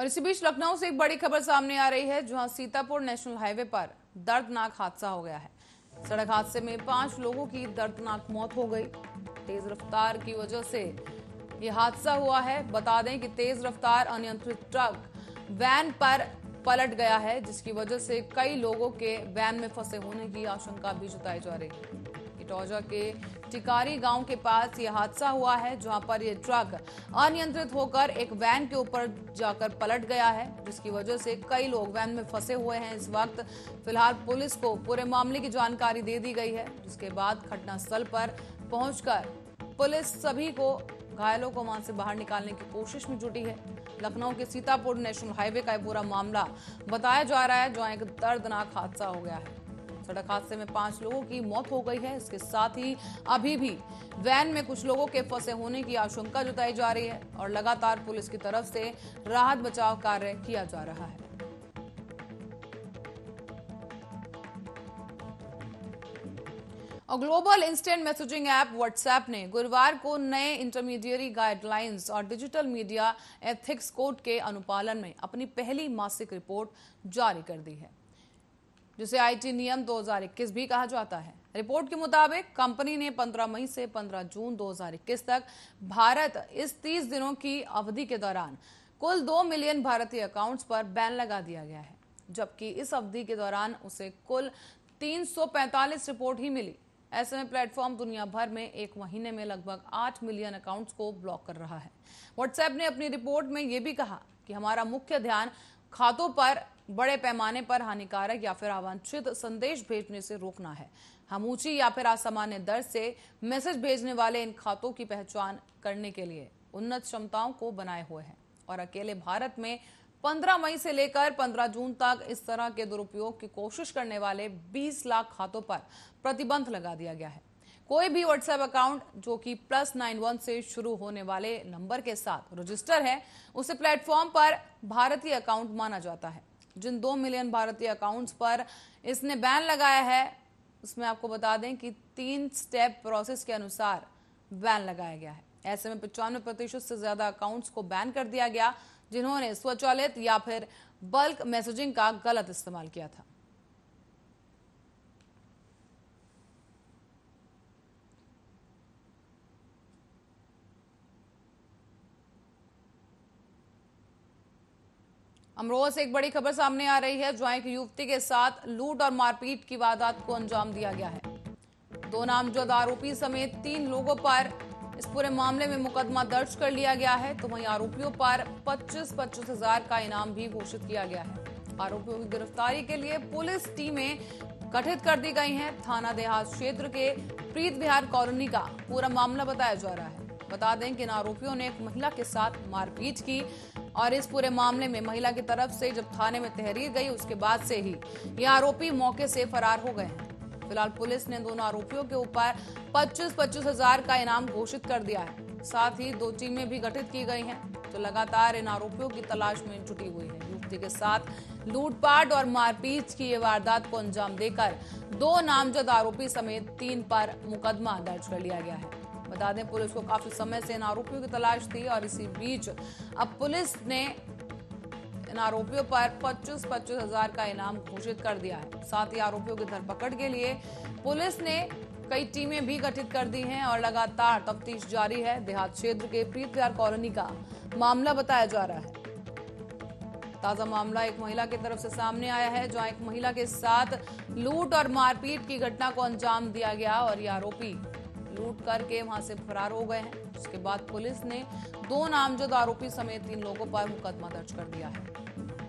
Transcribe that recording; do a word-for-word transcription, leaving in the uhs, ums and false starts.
और इसी बीच लखनऊ से एक बड़ी खबर सामने आ रही है, जहां सीतापुर नेशनल हाईवे पर दर्दनाक हादसा हो गया है। सड़क हादसे में पांच लोगों की दर्दनाक मौत हो गई। तेज रफ्तार की वजह से यह हादसा हुआ है। बता दें कि तेज रफ्तार अनियंत्रित ट्रक वैन पर पलट गया है, जिसकी वजह से कई लोगों के वैन में फंसे होने की आशंका भी जताई जा रही है। इटौजा के टिकारी गांव के पास यह हादसा हुआ है, जहां पर यह ट्रक अनियंत्रित होकर एक वैन के ऊपर जाकर पलट गया है, जिसकी वजह से कई लोग वैन में फंसे हुए हैं। इस वक्त फिलहाल पुलिस को पूरे मामले की जानकारी दे दी गई है, जिसके बाद घटनास्थल पर पहुंचकर पुलिस सभी को घायलों को वहां से बाहर निकालने की कोशिश में जुटी है। लखनऊ के सीतापुर नेशनल हाईवे का पूरा मामला बताया जा रहा है, जहां एक दर्दनाक हादसा हो गया है। सड़क हादसे में पांच लोगों की मौत हो गई है। इसके साथ ही अभी भी वैन में कुछ लोगों के फंसे होने की आशंका जताई जा रही है और लगातार पुलिस की तरफ से राहत बचाव कार्य किया जा रहा है। और global instant messaging app WhatsApp ने गुरुवार को नए इंटरमीडिएरी गाइडलाइंस और डिजिटल मीडिया एथिक्स कोड के अनुपालन में अपनी पहली मासिक रिपोर्ट जारी कर दी है, जिसे आईटी नियम दो हज़ार इक्कीस भी कहा जाता है। रिपोर्ट के मुताबिक कंपनी ने पंद्रह मई से पंद्रह जून दो हज़ार इक्कीस तक भारत इस तीस दिनों की अवधि के दौरान कुल दो मिलियन भारतीय अकाउंट्स पर बैन लगा दिया गया है, जबकि इस अवधि के दौरान उसे कुल तीन सौ पैंतालीस रिपोर्ट ही मिली। ऐसे में प्लेटफॉर्म दुनिया भर में एक महीने में लगभग आठ मिलियन अकाउंट्स को ब्लॉक कर रहा है। व्हाट्सएप ने अपनी रिपोर्ट में यह भी कहा कि हमारा मुख्य ध्यान खातों पर बड़े पैमाने पर हानिकारक या फिर अवांछित संदेश भेजने से रोकना है। हम ऊंची या फिर असामान्य दर से मैसेज भेजने वाले इन खातों की पहचान करने के लिए उन्नत क्षमताओं को बनाए हुए हैं और अकेले भारत में पंद्रह मई से लेकर पंद्रह जून तक इस तरह के दुरुपयोग की कोशिश करने वाले बीस लाख खातों पर प्रतिबंध लगा दिया गया है। कोई भी व्हाट्सएप अकाउंट जो कि प्लस नाइन वन से शुरू होने वाले नंबर के साथ रजिस्टर है, उसे प्लेटफॉर्म पर भारतीय अकाउंट माना जाता है। जिन दो मिलियन भारतीय अकाउंट्स पर इसने बैन लगाया है, उसमें आपको बता दें कि तीन स्टेप प्रोसेस के अनुसार बैन लगाया गया है। ऐसे में पचानवे प्रतिशत से ज्यादा अकाउंट्स को बैन कर दिया गया, जिन्होंने स्वचालित या फिर बल्क मैसेजिंग का गलत इस्तेमाल किया था। अमरोहा से एक बड़ी खबर सामने आ रही है, जहां एक युवती के साथ लूट और मारपीट की वारदात को अंजाम दिया गया है। दो नामजद आरोपी समेत तीन लोगों पर इस पूरे मामले में मुकदमा दर्ज कर लिया गया है, तो वहीं आरोपियों पर पच्चीस पच्चीस हजार का इनाम भी घोषित किया गया है। आरोपियों की गिरफ्तारी के लिए पुलिस टीमें गठित कर दी गई हैं। थाना देहात क्षेत्र के प्रीत विहार कॉलोनी का पूरा मामला बताया जा रहा है। बता दें कि इन आरोपियों ने एक महिला के साथ मारपीट की और इस पूरे मामले में महिला की तरफ से जब थाने में तहरीर गई, उसके बाद से ही ये आरोपी मौके से फरार हो गए हैं। फिलहाल पुलिस ने दोनों आरोपियों के ऊपर पच्चीस पच्चीस हजार का इनाम घोषित कर दिया है। साथ ही दो टीमें भी गठित की गई हैं, जो लगातार इन आरोपियों की तलाश में जुटी हुई है। युवती के साथ लूटपाट और मारपीट की ये वारदात को अंजाम देकर दो नामजद आरोपी समेत तीन पर मुकदमा दर्ज कर लिया गया है। बता दें, पुलिस को काफी समय से इन आरोपियों की तलाश थी और इसी बीच अब पुलिस ने इन आरोपियों पर पच्चीस पच्चीस हजार का इनाम घोषित कर दिया है। साथ ही आरोपियों की धरपकड़ के लिए पुलिस ने कई टीमें भी गठित कर दी हैं और लगातार तफ्तीश जारी है। देहात क्षेत्र के प्रीत विहार कॉलोनी का मामला बताया जा रहा है। ताजा मामला एक महिला की तरफ से सामने आया है, जहां एक महिला के साथ लूट और मारपीट की घटना को अंजाम दिया गया और ये आरोपी लूट करके वहां से फरार हो गए हैं। उसके बाद पुलिस ने दो नामजद आरोपी समेत तीन लोगों पर मुकदमा दर्ज कर दिया है।